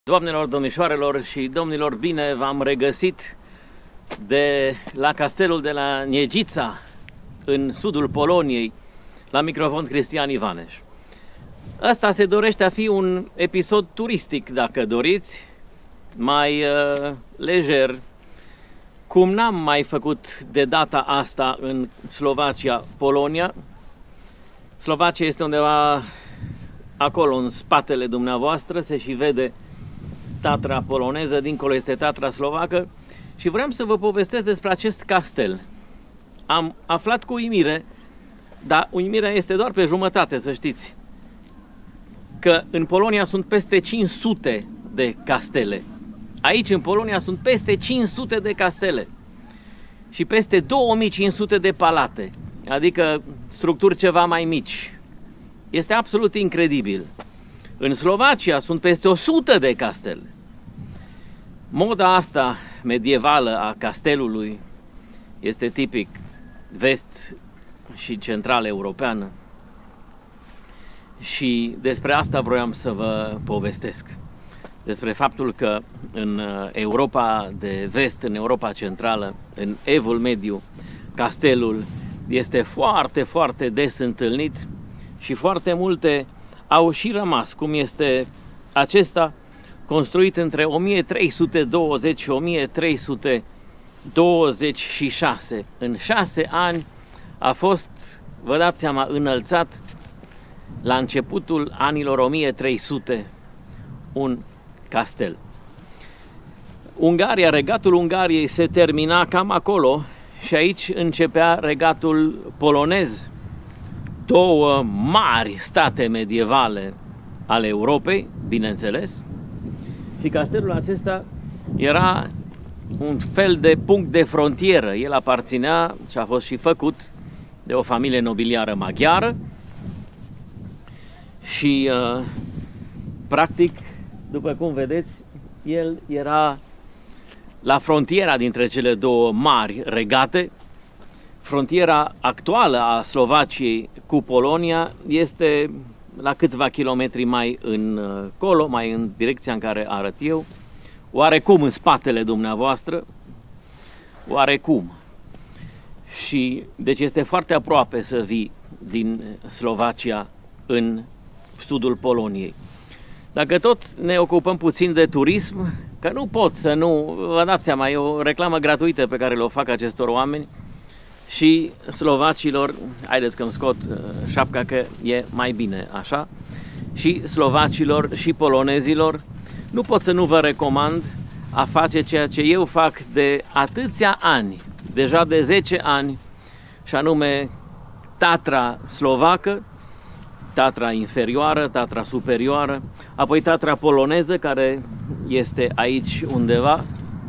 Doamnelor, domnișoarelor și domnilor, bine v-am regăsit de la castelul de la Niedzița, în sudul Poloniei, la microfon Cristian Ivaneș. Asta se dorește a fi un episod turistic, dacă doriți, mai lejer, cum n-am mai făcut de data asta în Slovacia, Polonia. Slovacia este undeva acolo, în spatele dumneavoastră, se și vede Tatra poloneză, dincolo este Tatra slovacă și vreau să vă povestesc despre acest castel. Am aflat cu uimire, dar uimirea este doar pe jumătate, să știți, că în Polonia sunt peste 500 de castele. Aici, în Polonia, sunt peste 500 de castele și peste 2500 de palate, adică structuri ceva mai mici. Este absolut incredibil. În Slovacia sunt peste 100 de castele. Moda asta medievală a castelului este tipic vest și central europeană și despre asta vroiam să vă povestesc. Despre faptul că în Europa de vest, în Europa centrală, în Evul Mediu, castelul este foarte, foarte des întâlnit și foarte multe au și rămas, cum este acesta, construit între 1320 și 1326. În 6 ani a fost, vă dați seama, înălțat la începutul anilor 1300 un castel. Ungaria, regatul Ungariei se termina cam acolo și aici începea regatul polonez. Două mari state medievale ale Europei, bineînțeles, și castelul acesta era un fel de punct de frontieră. El aparținea și a fost și făcut de o familie nobiliară maghiară și, practic, după cum vedeți, el era la frontiera dintre cele două mari regate. Frontiera actuală a Slovaciei cu Polonia este la câțiva kilometri mai încolo, mai în direcția în care arăt eu, oarecum în spatele dumneavoastră, oarecum. Și deci este foarte aproape să vii din Slovacia în sudul Poloniei. Dacă tot ne ocupăm puțin de turism, că nu pot să nu, vă dați seama, e o reclamă gratuită pe care le-o fac acestor oameni, și slovacilor, haideți că îmi scot șapca că e mai bine așa, și slovacilor și polonezilor, nu pot să nu vă recomand a face ceea ce eu fac de atâția ani, deja de 10 ani, și anume Tatra slovacă, Tatra inferioară, Tatra superioară, apoi Tatra poloneză, care este aici undeva,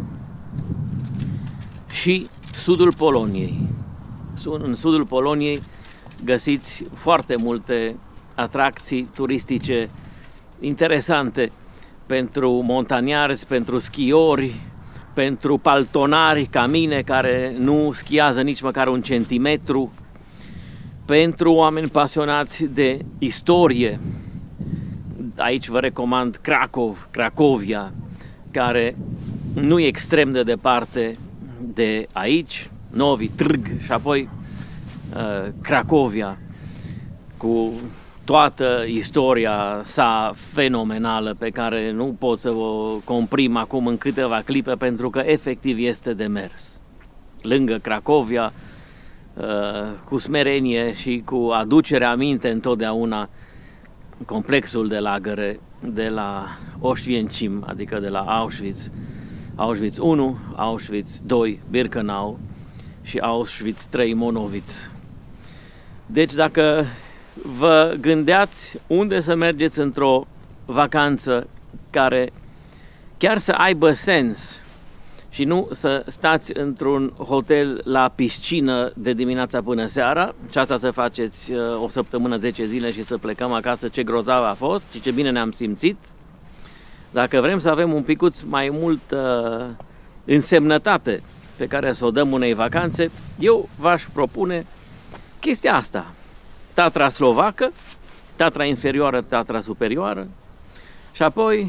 și sudul Poloniei. În sudul Poloniei găsiți foarte multe atracții turistice interesante pentru montaniari, pentru schiori, pentru paltonari ca mine care nu schiază nici măcar un centimetru, pentru oameni pasionați de istorie. Aici vă recomand Cracovia, care nu e extrem de departe de aici, Novi Trg și apoi Cracovia, cu toată istoria sa fenomenală pe care nu pot să vă comprim acum în câteva clipe pentru că efectiv este de mers. Lângă Cracovia, cu smerenie și cu aducerea aminte întotdeauna, complexul de lagăre de la Oświęcim, adică de la Auschwitz, Auschwitz 1, Auschwitz 2, Birkenau și Auschwitz 3, Monowitz. Deci dacă vă gândeați unde să mergeți într-o vacanță care chiar să aibă sens și nu să stați într-un hotel la piscină de dimineața până seara și asta să faceți o săptămână, 10 zile și să plecăm acasă, ce grozav a fost și ce bine ne-am simțit. Dacă vrem să avem un picuț mai mult însemnătate pe care să o dăm unei vacanțe, eu v-aș propune chestia asta. Tatra slovacă, Tatra inferioară, Tatra superioară și apoi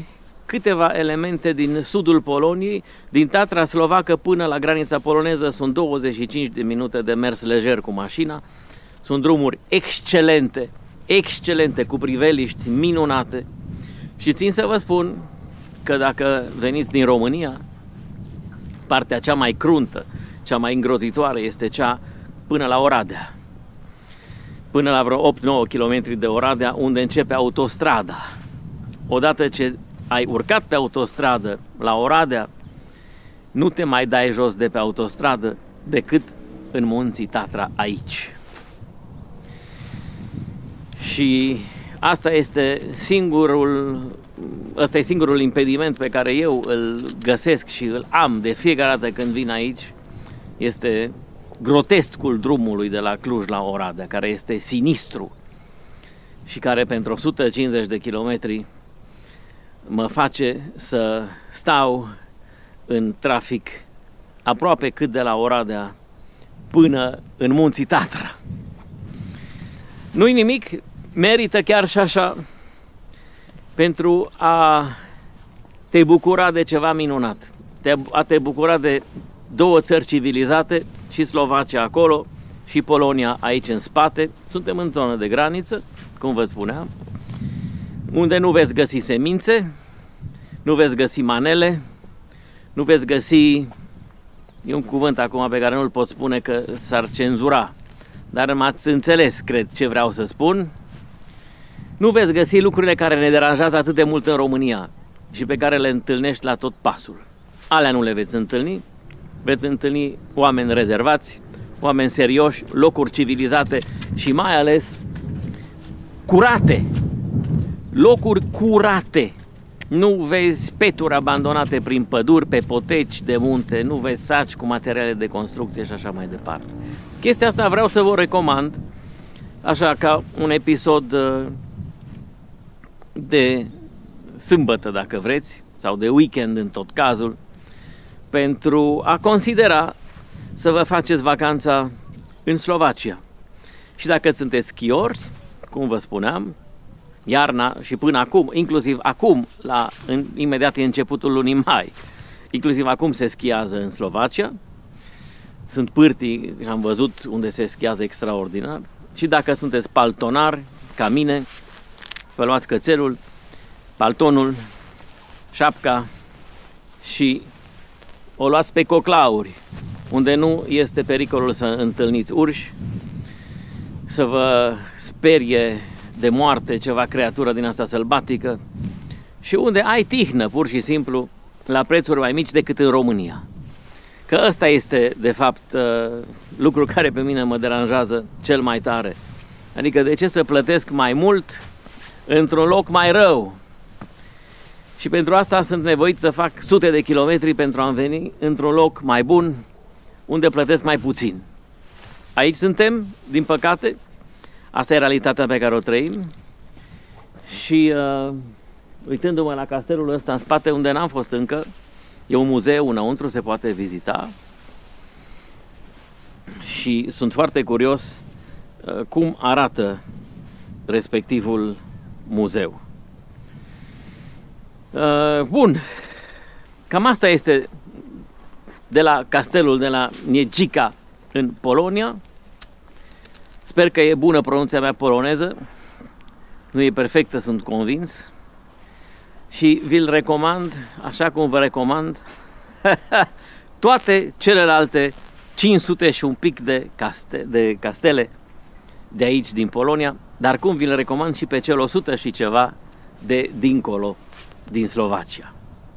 câteva elemente din sudul Poloniei. Din Tatra slovacă până la granița poloneză sunt 25 de minute de mers lejer cu mașina. Sunt drumuri excelente, excelente, cu priveliști minunate. Și țin să vă spun că dacă veniți din România, partea cea mai cruntă, cea mai îngrozitoare este cea până la Oradea. Până la vreo 8-9 km de Oradea, unde începe autostrada. Odată ce ai urcat pe autostradă la Oradea, nu te mai dai jos de pe autostradă decât în Munții Tatra aici. Și ăsta e singurul impediment pe care eu îl găsesc și îl am de fiecare dată când vin aici. Este grotescul drumului de la Cluj la Oradea, care este sinistru și care pentru 150 de kilometri mă face să stau în trafic aproape cât de la Oradea până în Munții Tatra. Nu-i nimic, merită chiar și așa pentru a te bucura de ceva minunat, a te bucura de două țări civilizate, și Slovacia acolo și Polonia aici în spate. Suntem în zonă de graniță, cum vă spuneam, unde nu veți găsi semințe, nu veți găsi manele, nu veți găsi, e un cuvânt acum pe care nu-l pot spune că s-ar cenzura, dar m-ați înțeles, cred, ce vreau să spun. Nu veți găsi lucrurile care ne deranjează atât de mult în România și pe care le întâlnești la tot pasul. Alea nu le veți întâlni. Veți întâlni oameni rezervați, oameni serioși, locuri civilizate și mai ales curate. Locuri curate. Nu vezi peturi abandonate prin păduri, pe poteci de munte, nu vezi saci cu materiale de construcție și așa mai departe. Chestia asta vreau să vă recomand, așa ca un episod de sâmbătă, dacă vreți, sau de weekend în tot cazul, pentru a considera să vă faceți vacanța în Slovacia. Și dacă sunteți schiori, cum vă spuneam, iarna și până acum, inclusiv acum, imediat în începutul lunii mai, inclusiv acum se schiază în Slovacia, sunt pârtii, am văzut unde se schiază extraordinar, și dacă sunteți paltonari, ca mine, vă luați cățelul, paltonul, șapca și o luați pe coclauri, unde nu este pericolul să întâlniți urși, să vă sperie de moarte ceva creatură din asta sălbatică și unde ai tihnă, pur și simplu, la prețuri mai mici decât în România. Că ăsta este, de fapt, lucru care pe mine mă deranjează cel mai tare. Adică de ce să plătesc mai mult într-un loc mai rău? Și pentru asta sunt nevoit să fac sute de kilometri pentru a veni într-un loc mai bun, unde plătesc mai puțin. Aici suntem, din păcate, asta e realitatea pe care o trăim. Și uitându-mă la castelul ăsta în spate, unde n-am fost încă, e un muzeu înăuntru, se poate vizita. Și sunt foarte curios cum arată respectivul muzeu. Bun, cam asta este de la castelul de la Niedzicza în Polonia. Sper că e bună pronunția mea poloneză, nu e perfectă, sunt convins, și vi-l recomand, așa cum vă recomand toate celelalte 500 și un pic de castele de aici din Polonia, dar cum vi-l recomand și pe cel 100 și ceva de dincolo, din Slovacia.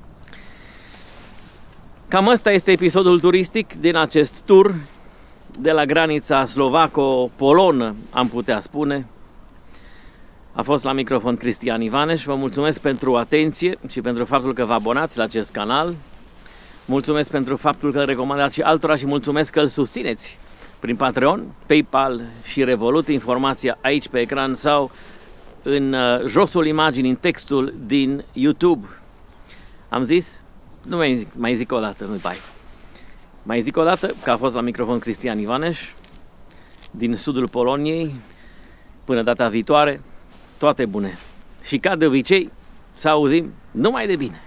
Cam ăsta este episodul turistic din acest tur de la granița slovaco-polonă, am putea spune. A fost la microfon Cristian Ivaneș. Vă mulțumesc pentru atenție și pentru faptul că vă abonați la acest canal. Mulțumesc pentru faptul că îl recomandați și altora și mulțumesc că îl susțineți prin Patreon, PayPal și Revolut. Informația aici pe ecran sau în josul imaginii, în textul din YouTube. Am zis? Nu mai zic o dată, nu-i bai. Mai zic o dată că a fost la microfon Cristian Ivaneș din sudul Poloniei. Până data viitoare, toate bune. Și ca de obicei, Să auzim numai de bine!